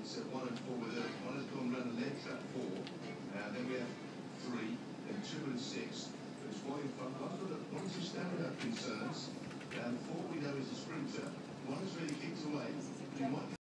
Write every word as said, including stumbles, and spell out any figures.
at one and four with it. One has gone round the lead trap four. Uh, then we have three, then two and six. There's one in front. One's got a, one's just stamina concerns. And four we know is a sprinter. One's really kicked away. We might